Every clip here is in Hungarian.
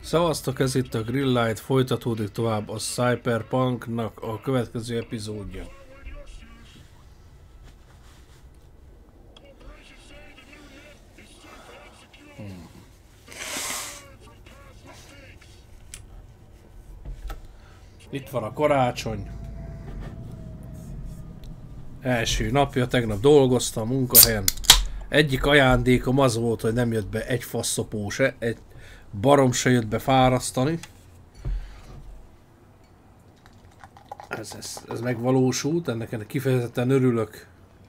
Szavaztok, ez itt a Grilllight, folytatódik tovább a Cyberpunknak a következő epizódja. Itt van a karácsony. Első napja, tegnap dolgoztam a munkahelyen. Egyik ajándékom az volt, hogy nem jött be egy faszopó se, egy barom se jött be fárasztani. Ez megvalósult, ennek kifejezetten örülök.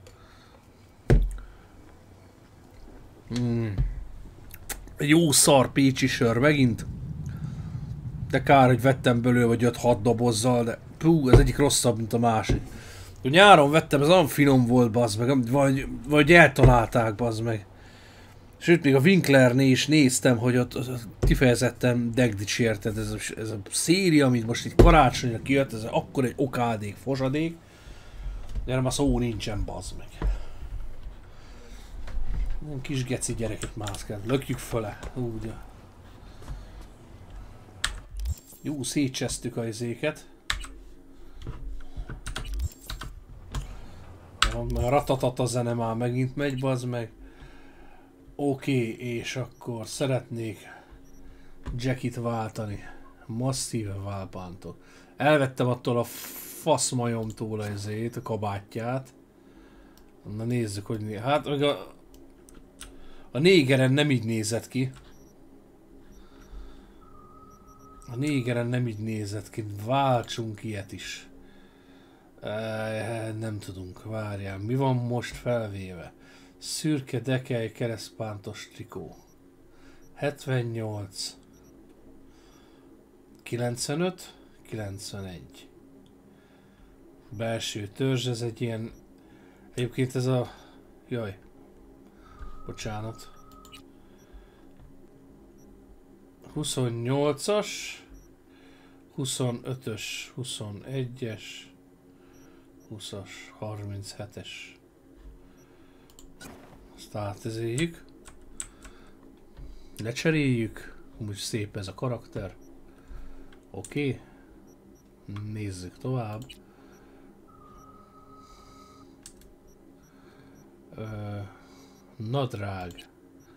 Jó szar pécsi sör megint. De kár, hogy vettem belőle vagy 5-6 dobozzal, de pú, ez egyik rosszabb, mint a másik. Nyáron vettem, ez olyan finom volt, bazd meg, vagy eltalálták, bazd meg. Sőt, még a Winklernél is néztem, hogy ott kifejezetten degdicsérted ez a széria, amit most itt karácsonyra kijött, ez akkor egy okádék, fosadék. De nem a szó nincsen, bazd meg. Nem kis geci gyereket mászkál, lökjük föle, úgy. Jó, szétcsesztük a izéket. A ratatata zene már megint megy, bazd meg. Oké, és akkor szeretnék Jackit váltani. Masszíve válpántól. Elvettem attól a faszmajomtól a kabátját. Na nézzük, hogy hát meg a négeren nem így nézett ki. A négeren nem így nézett ki. Váltsunk ilyet is. Nem tudunk, várjál. Mi van most felvéve? Szürke dekely keresztpántos trikó. 78. 95. 91. Belső törzs, ez egy ilyen... Egyébként ez a... Jaj. Bocsánat. 28-as. 25-ös. 21-es. 20-as. 37-es. Azt átezéljük. Lecseréljük. Úgy szép ez a karakter. Oké. Nézzük tovább. Nadrág.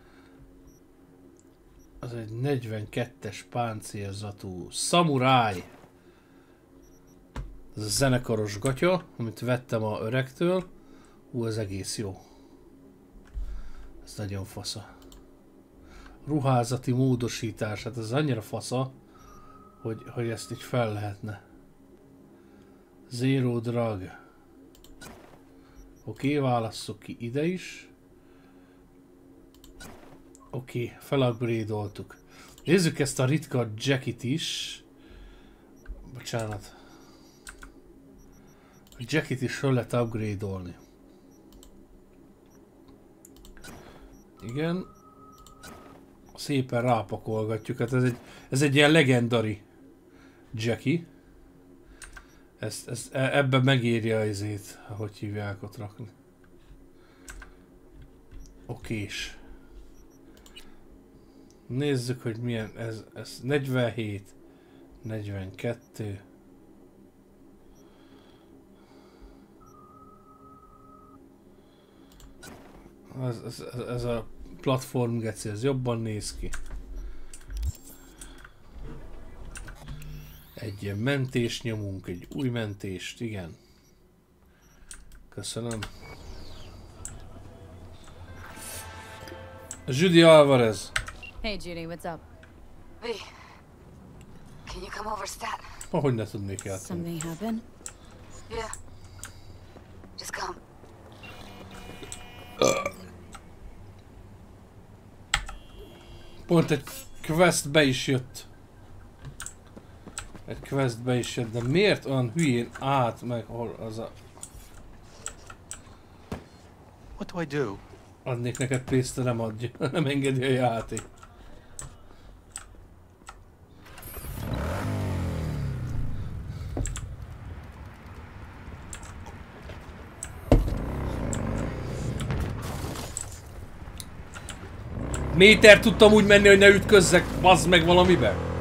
Az egy 42-es páncélzatú szamuráj. Ez a zenekaros gatya, amit vettem a öregtől. Ez egész jó. Ez nagyon fasza. Ruházati módosítás, hát ez annyira fasza, hogy ezt így fel lehetne. Zero drag. Oké, válasszuk ki ide is. Oké, felupgrade-oltuk. Nézzük ezt a ritka Jackit is. Bocsánat. A Jackit is fel lehet upgrade-olni. Igen. Szépen rápakolgatjuk. Hát ez egy ilyen legendary Jackie. Ebben megírja izét, hogy hívják ott rakni. Okés. Nézzük, hogy milyen ez 47, 42. Ez a platform geci, ez jobban néz ki. Egy ilyen mentést nyomunk, egy új mentést, igen. Köszönöm. Judy Alvarez. Hey Judy, what's up? V, can you come over, stat? Hogy ne tudnék játszani? Something happened? Yeah. Just come. Pont egy quest be is jött. Egy quest be is jött, de miért olyan hülyén át meg hol az a... What do I do? Adnék neked pénzt, de nem adja, nem engedi a játék. Méter tudtam úgy menni, hogy ne ütközzek, bazd meg valamibe.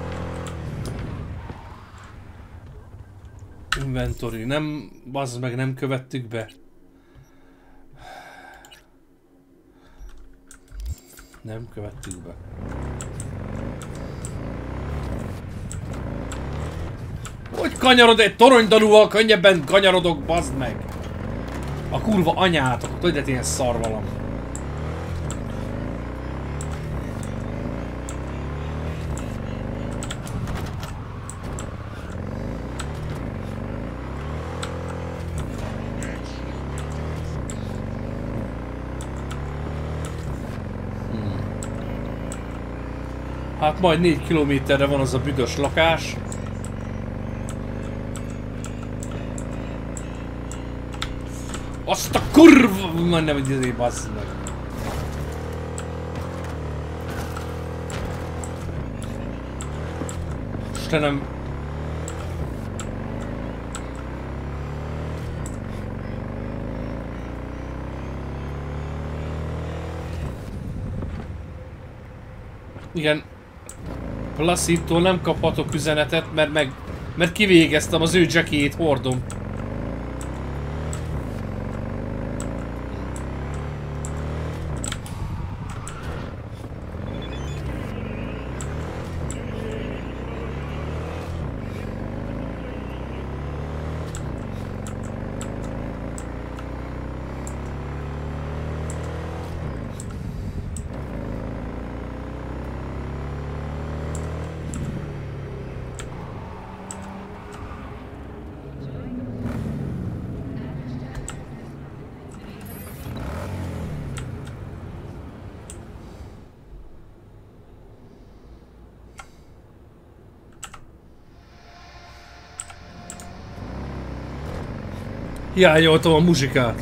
Inventory. Nem, bazd meg, nem követtük be. Nem követtük be. Hogy kanyarod egy toronydanúval, könnyebben kanyarodok, bazd meg! A kurva anyátok, tudod, ilyen szarvalam. Hát majd 4 kilométerre van az a büdös lakás. Azt a kurva... Majdnem, hogy izé, basszd meg. Istenem. Igen. Placid-tól nem kaphatok üzenetet, mert kivégeztem az ő Jackie-ét, hordom. Hiányoltam a muzsikát.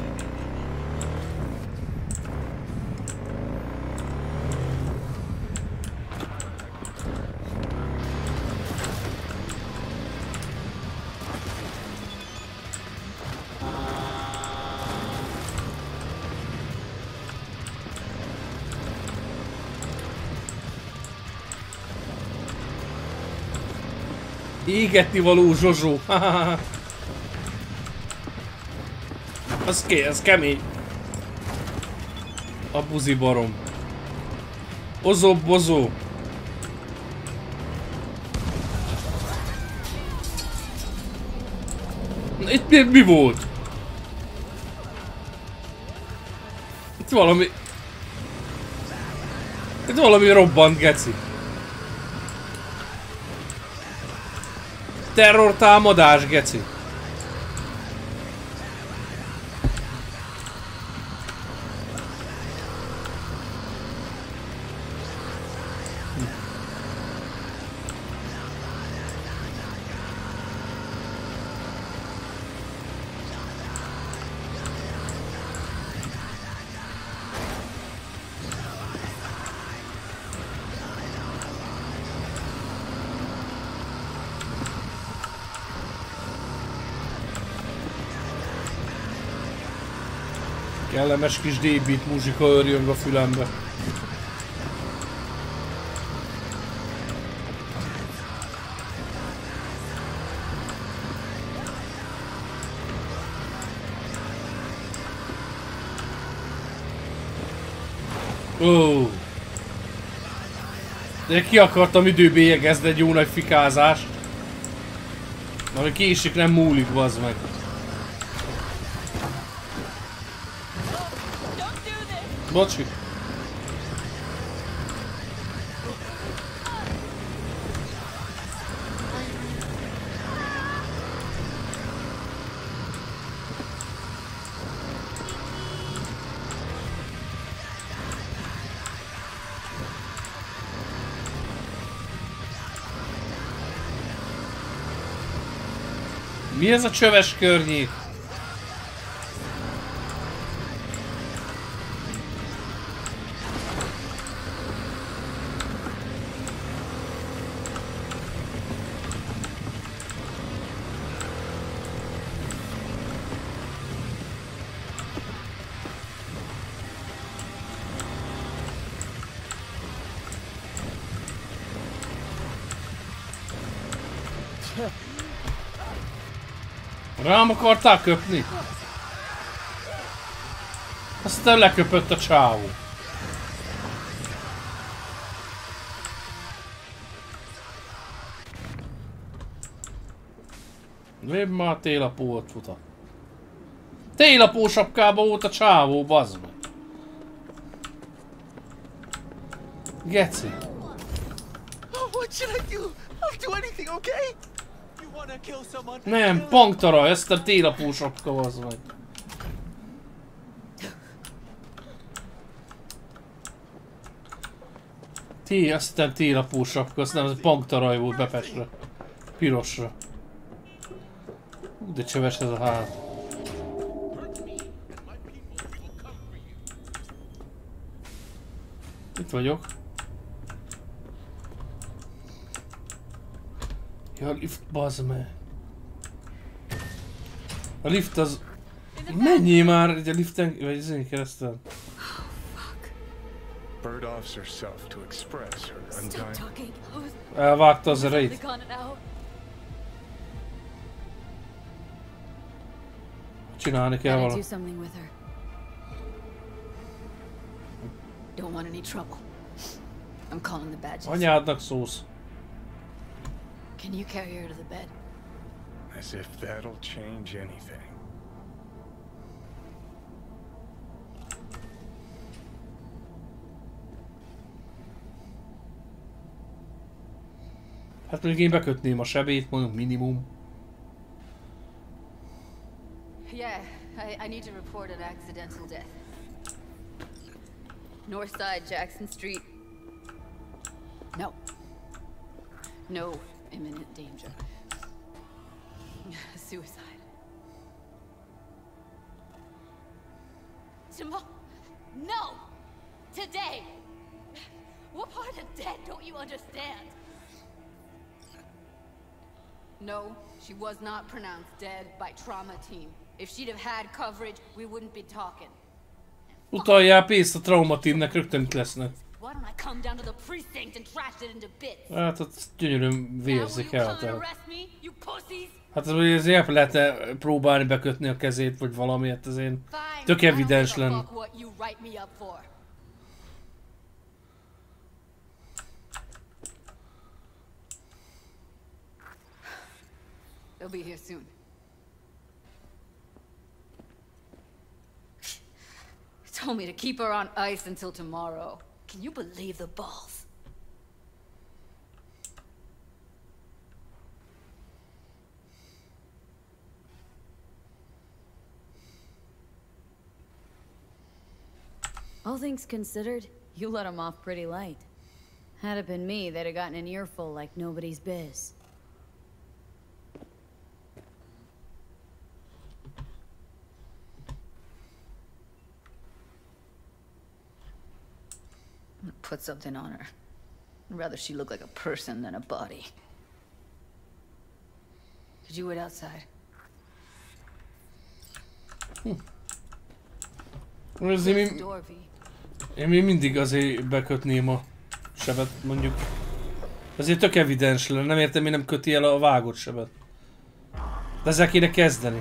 Égetni való Zsozsó. Az kemény. A buzi barom. Ozó, bozó. Itt mi volt? Itt valami... Itt valami robbant, geci. Terrortámadás, geci. Kellemes kis D-beat muzsika örjön a fülembe. Ó. De ki akartam időbélyegezni egy jó nagy fikázást. Mert késik, nem múlik, bazd meg. Bocsi. Mi ez a csöves környék? Rám akarták köpni? Aztán leköpött a csávó. Vébb már télapót futat. Télapó sapkában volt a csávó, bazd meg. Geci. What should I do? I'll do anything, okay? You wanna kill someone? Nem, panktara, ezt a télapó sapka, bazd meg. Azt hittem télapó sapka, azt nem, ez panktaraj volt befestve. Pirosra. De csöves ez a ház. Itt vagyok. Ja, a lift, bazd meg. A lift az... Menjél már egy a liften, vagy ezen keresztül. Bird offs herself to express her Stop undying. talking. Elvágta az erejét. Csinálni kell Gotta do valamit. something with her. Don't want any trouble. I'm calling the badges. Anyádnak szólsz. Can you carry her to the bed? As if that'll change anything. Hát mondjuk én bekötném a sebét, mondjuk minimum. Yeah, I need to report an accidental death. North side, Jackson Street. No. No imminent danger. Suicide. Tomorrow? No! Today! What part of dead don't you understand? No, she was not pronounced dead by trauma team. If she'd have had coverage, we wouldn't be talking. Utaljál pénzt a Trauma Teamnek, rögtön itt lesznek. Why don't I come down to the precinct and trash it into bits? Hát ott gyönyörűen Now will vérzik you el. come and Tehát. arrest me, you pussies? Hát azért lehetne próbálni bekötni a kezét, vagy valamiért azért. Fine. Tök I don't evidens give a lenne. fuck what you write me up for. They'll be here soon. Told me to keep her on ice until tomorrow. Can you believe the balls? All things considered, you let him off pretty light. Had it been me, they'd have gotten an earful like nobody's biz. Put something on her. I'd rather she look like a person than a body. Did you wait outside? Azért Close the mi, door, V. én még mindig azért bekötném a sebet, mondjuk. Azért tök evidens lenne, nem értem, mi nem köti el a vágott sebet. De ezzel kéne kezdeni.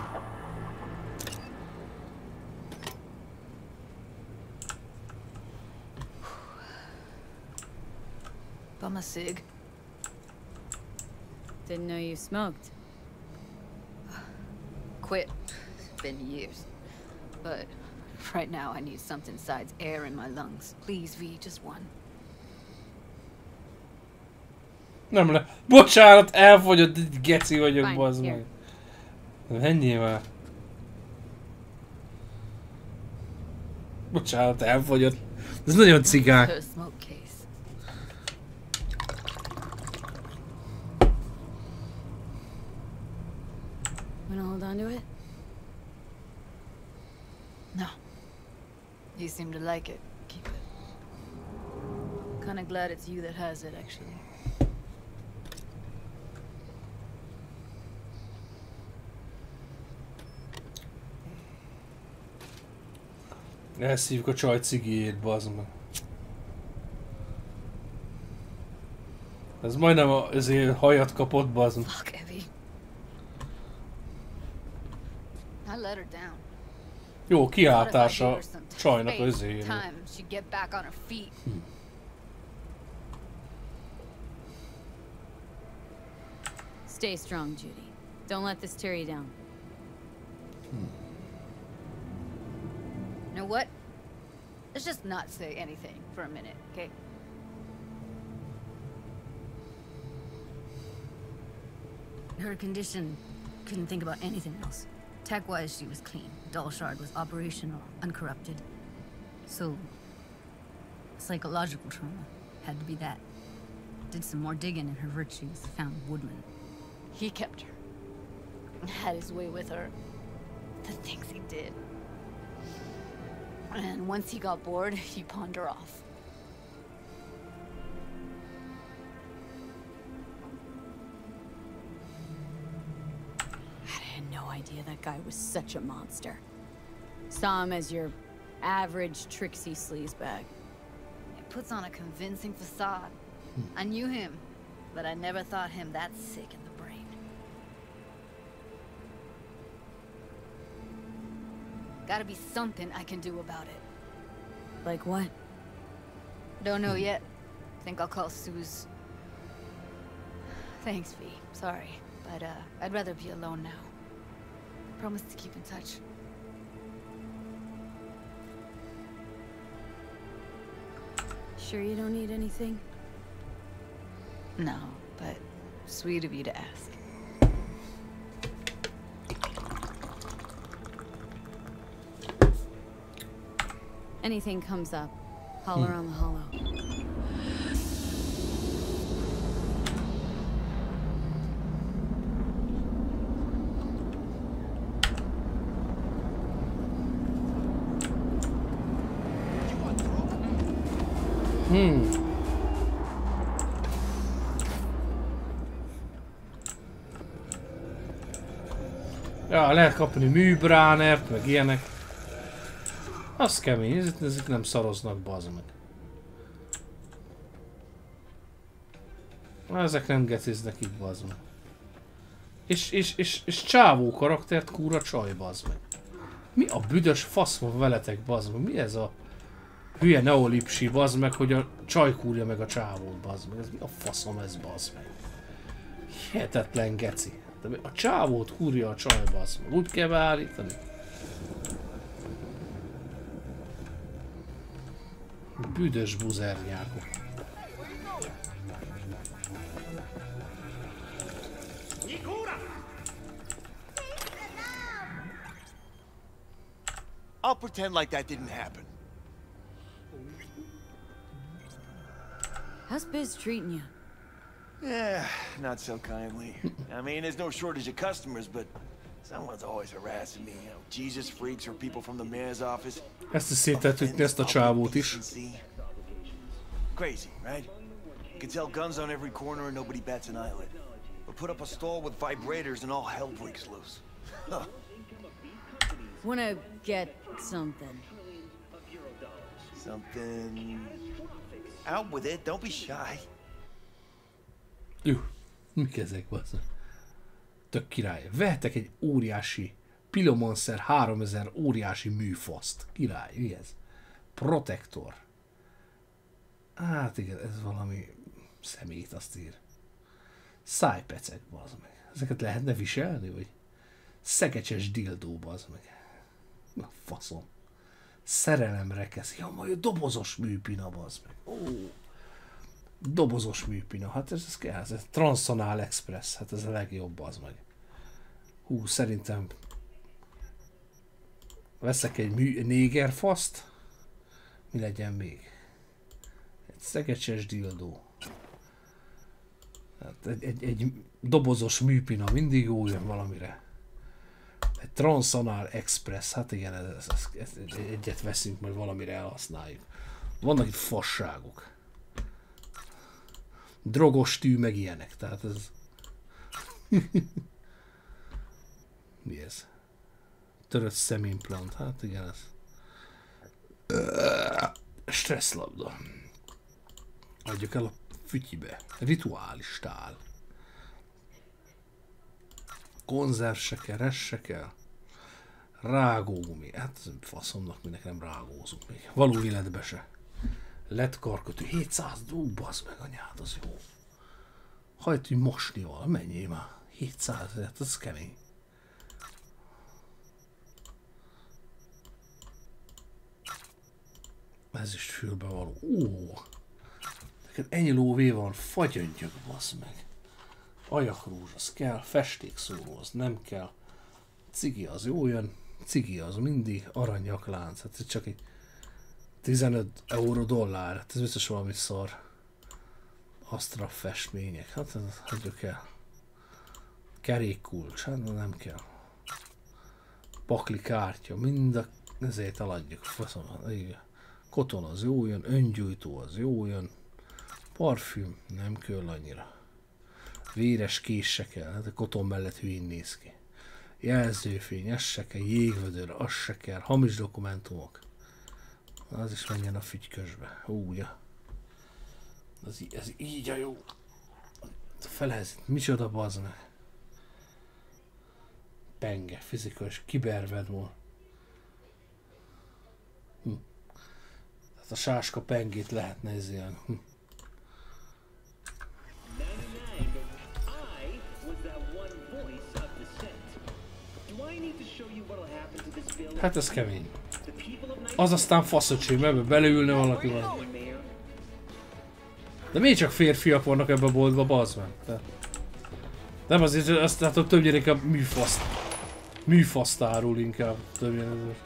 Bum a cig. Didn't know you smoked. Quit. It's been years. But right now I need something besides air in my lungs. Please, V, just one. Nem le. Bocsánat, elfogyott, egy geci vagyok, Fine, bazd here. meg. Menjél már. Bocsánat, elfogyott. Ez nagyon cigány. Her smoke case. Wanna hold on to it? No. You seem to like it. Keep it. Kinda glad it's you that has it, actually. Elszívjuk a csaj cigijét, bazd meg. Ez majdnem ezért hajat kapott, bazd meg. Fuck, Evie. I let her down. Jó, Thought if I gave kiáltása her some csajnak fake özéjének. time, she'd get back on her feet. Stay strong, Judy. Don't let this tear you down. You know what? Let's just not say anything for a minute, okay? Her condition, couldn't think about anything else. Tech-wise, she was clean. Doll Shard was operational, uncorrupted. So, psychological trauma had to be that. Did some more digging in her virtues, found Woodman. He kept her. Had his way with her. The things he did. And once he got bored, he pawned her off. I had no idea that guy was such a monster. Saw him as your average tricksy sleazebag. He puts on a convincing facade. I knew him, but I never thought him that sick in the brain. Gotta be something I can do about it. Like what? Don't know yet. Think I'll call Suze. Thanks, V. Sorry, but I'd rather be alone now. Promise to keep in touch. Sure you don't need anything? No, but sweet of you to ask. Anything comes up, holler on the hollow. Ja, lehet kapni műbránert, meg ilyenek. Az kemény, ezek nem szaroznak, bazd meg. Ezek nem geciznek itt, bazd meg. És csávó karaktert kúra csaj, bazd meg. Mi a büdös fasz van veletek, bazd meg? Mi ez a hülye neolipsi, bazd meg, hogy a csaj kúrja meg a csávót, bazd meg? Ez mi a faszom ez, bazd meg? Hihetetlen geci. De a csávót kúrja a csaj, bazd meg. Úgy kell beállítani. Büdös buzernyákok. I'll pretend like that didn't happen. How's Biz treating you? Yeah, not so kindly. I mean, there's no shortage of customers, but someone's always harassing me. You know, Jesus freaks or people from the mayor's office. Ezt is szétetütni, ezt a csávót is. Crazy, right? You can sell guns on every corner and nobody bats an eyelid. But put up a stall with vibrators and all hell breaks loose. Huh. Wanna get something? Something... Out with it, don't be shy. Jó, mik ezek, bazzak? Tök király. Vehetek egy óriási Pilomonster 3000 óriási műfaszt. Király, mi ez? Protektor. Hát igen, ez valami szemét, azt ír. Szájpecek, bazd meg. Ezeket lehetne viselni, vagy? Szegecses dildó, bazd meg. Na faszom. Szerelemre kezd. Ja, majd a dobozos műpina, bazd meg. Ó. Dobozos műpina. Hát ez kell. Ez Transonal Express. Hát ez a legjobb, bazd meg. Hú, szerintem veszek egy négerfaszt. Mi legyen még? Egy szegecses dildó. Hát egy dobozos műpina mindig jó jön valamire. Egy Transonal Express, hát igen, egyet veszünk, majd valamire elhasználjuk. Vannak itt fasságok. Drogos tű, meg ilyenek, tehát ez... Mi ez? Törött szemimplant, hát igen, ez... Stresszlabda. Adjuk el a fütyibe. Rituális tál. Konzerv se kell, ez se kell. Rágógumi. Hát ez faszomnak, minek nem rágózunk még. Való életbe se. Lett karkötő. 700 dó, bazd meg anyád, az jó. Hajt, hogy mosnival. Menjél már. 700, hát ez kemény. Ez is fülbe való. Neked ennyi lóvé van, fagyöngyök, bazd meg. Ajakrúzs, az kell, festékszóró, az nem kell. Cigi az jó jön, cigi az mindig, aranyaklánc, hát ez csak egy 15 euró dollár, hát ez biztos valami szar. Astra festmények, hát ez hagyjuk el. Kerékkulcs, hát nem kell. Pakli kártya, mind ezért eladjuk, faszom, igen. Koton az jó jön, öngyújtó az jó jön. Parfüm nem kell annyira. Véres kés se kell, hát a koton mellett hülyén néz ki. Jelzőfény, ez se kell, jégvödör, az se kell, hamis dokumentumok. Az is menjen a fügykösbe. Ugye. Ez így a jó. Felhez, micsoda bazd meg. Penge, fizikai, kibervedmol. Tehát a sáska pengét lehetne ez ilyen. Hát ez kemény. Az aztán faszöcsém, ebbe beleülne valaki van. De miért csak férfiak vannak ebbe a boltba, bazd meg? Nem azért, azt látom többnyire inkább műfaszt árul inkább többnyire.